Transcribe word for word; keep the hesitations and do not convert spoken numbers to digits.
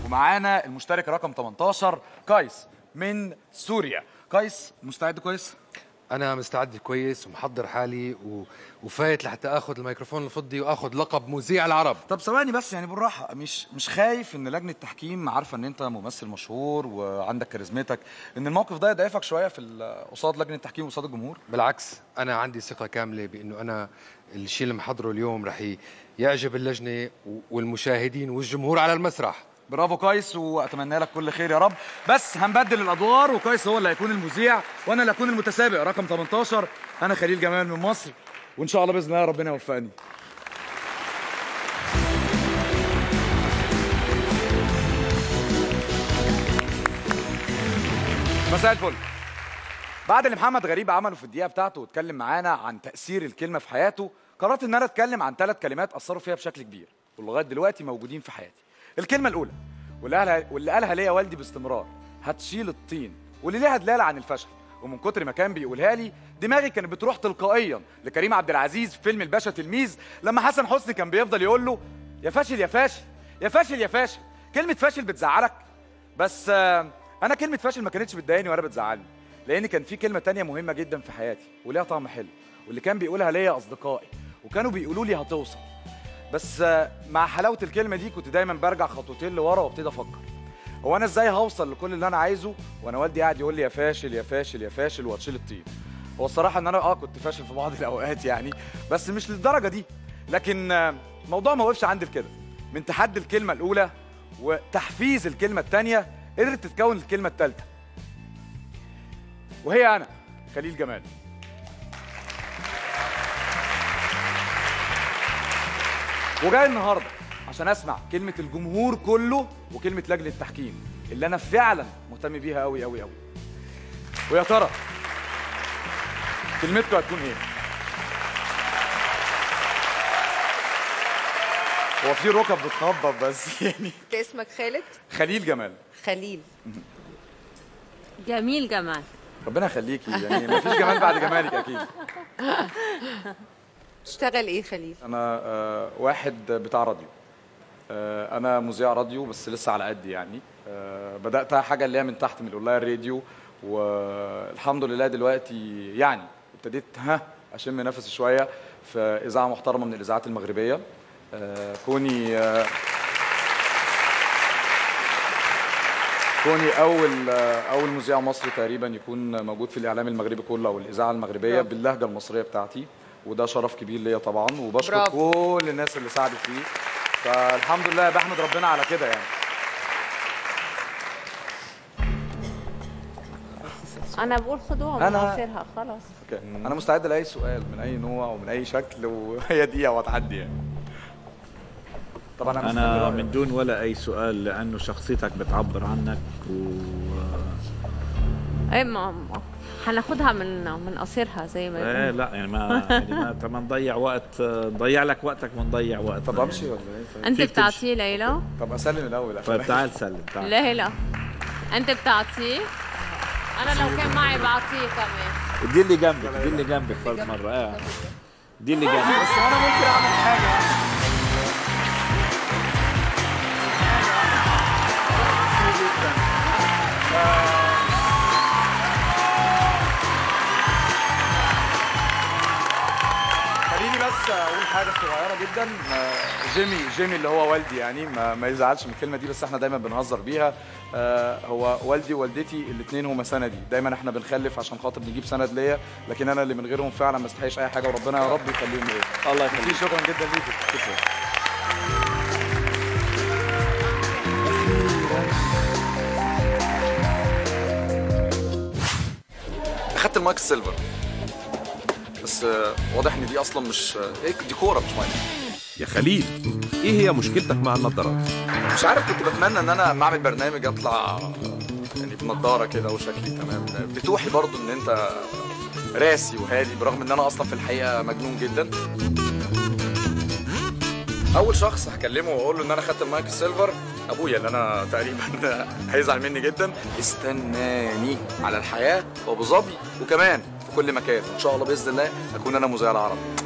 ومعانا المشترك رقم تمنتاشر قيس من سوريا. قيس مستعد كويس؟ أنا مستعد كويس ومحضر حالي و... وفايت لحتى آخذ الميكروفون الفضي وآخذ لقب مذيع العرب. طب ثواني بس، يعني بالراحة، مش مش خايف إن لجنة التحكيم عارفة إن أنت ممثل مشهور وعندك كاريزمتك، إن الموقف ده يضايقك شوية في قصاد لجنة التحكيم وقصاد الجمهور؟ بالعكس، أنا عندي ثقة كاملة بإنه أنا الشيء اللي محضره اليوم رح يعجب اللجنة والمشاهدين والجمهور على المسرح. برافو قيس، واتمنى لك كل خير يا رب. بس هنبدل الادوار، وقيس هو اللي هيكون المذيع وانا اللي هكون المتسابق رقم تمنتاشر. انا خليل جمال من مصر، وان شاء الله باذن الله ربنا يوفقني. مساء الفل. بعد اللي محمد غريب عمله في الدقيقه بتاعته واتكلم معانا عن تاثير الكلمه في حياته، قررت ان انا اتكلم عن ثلاث كلمات اثروا فيها بشكل كبير ولغايه دلوقتي موجودين في حياتي. الكلمة الأولى واللي قالها واللي قالها ليا والدي باستمرار: هتشيل الطين، واللي ليها دلالة عن الفشل. ومن كتر ما كان بيقولها لي دماغي كانت بتروح تلقائيا لكريم عبد العزيز في فيلم الباشا تلميذ، لما حسن حسني كان بيفضل يقول له: يا فاشل يا فاشل يا فاشل يا فاشل. كلمة فاشل بتزعلك؟ بس آه أنا كلمة فاشل ما كانتش بتضايقني ولا بتزعلني، لأن كان في كلمة تانية مهمة جدا في حياتي وليها طعم حلو، واللي كان بيقولها ليا أصدقائي وكانوا بيقولوا لي هتوصل. بس مع حلاوه الكلمه دي كنت دايما برجع خطوتين لورا وابتدي افكر: هو انا ازاي هوصل لكل اللي انا عايزه وانا والدي قاعد يقول لي يا فاشل يا فاشل يا فاشل وهتشيل الطين؟ هو الصراحه ان انا اه كنت فاشل في بعض الاوقات يعني، بس مش للدرجه دي. لكن الموضوع ما وقفش عند كده. من تحدي الكلمه الاولى وتحفيز الكلمه الثانيه قدرت تتكون الكلمه الثالثه، وهي انا خليل جمال. وجاي النهارده عشان اسمع كلمه الجمهور كله وكلمه لجنه التحكيم اللي انا فعلا مهتم بيها قوي قوي قوي. ويا ترى كلمتكم هتكون ايه؟ هو في ركب بتخبط بس يعني. انت اسمك خالد؟ خليل جمال. خليل جميل جمال. ربنا يخليكي، يعني مفيش جمال بعد جمالك اكيد. تشتغل ايه خليل؟ انا آه واحد بتاع راديو. آه انا مذيع راديو بس لسه على قد يعني. آه بداتها حاجه اللي هي من تحت من الاونلاين راديو، والحمد لله دلوقتي يعني ابتديت ها اشم نفسي شويه في اذاعه محترمه من الاذاعات المغربيه. آه كوني آه كوني اول آه اول مذيع مصري تقريبا يكون موجود في الاعلام المغربي كله او الاذاعه المغربيه باللهجه المصريه بتاعتي، وده شرف كبير ليا طبعا، وبشكر برافو. كل الناس اللي ساعدت فيه، فالحمد لله بحمد ربنا على كده يعني. انا بقول خدوها من قصيرها خلاص. اوكي، انا مستعد لاي سؤال من اي نوع ومن اي شكل، وهي دقيقه وهتعدي يعني. طبعا انا, أنا من دون ولا اي سؤال، لانه شخصيتك بتعبر عنك و ايه ما هناخدها من من قصيرها زي ما ايه لا يعني ما يعني ما ما نضيع وقت، نضيع لك وقتك ونضيع وقت. طب امشي ولا ايه؟ انت بتعطيه ليلى؟ طب اسلم الاول. طيب تعال سلم تعال. ليلى انت بتعطيه؟ انا لو كان معي بعطيه كمان. دي اللي جنبك، دي اللي جنبك فرد مره. اه دي اللي جنبك. بس انا ممكن اعمل حاجه. خليني بس اقول حاجه صغيره جدا. جيمي جيمي اللي هو والدي يعني ما, ما يزعلش من الكلمه دي، بس احنا دايما بنهزر بيها. هو والدي ووالدتي الاثنين هما سندي، دايما احنا بنخلف عشان خاطر نجيب سند ليا، لكن انا اللي من غيرهم فعلا ما استحيش اي حاجه، وربنا يا رب يخليهم ليا. الله يخليك. شكرا جدا ليك. شكرا. اخدت المايك السيلفر، بس واضح ان دي اصلا مش دي كوره مش مايك. يا خليل، ايه هي مشكلتك مع النظارات؟ مش عارف، كنت بتمنى ان انا لما اعمل برنامج اطلع يعني بنضاره كده وشكلي تمام. بتوحي برضو ان انت راسي وهادي، برغم ان انا اصلا في الحقيقه مجنون جدا. اول شخص هكلمه واقول له ان انا خدت المايك السيلفر ابويا، اللي انا تقريبا هيزعل مني جدا. استناني على الحياه وابو ظبي وكمان في كل مكان، ان شاء الله باذن الله اكون انا مذيع العرب.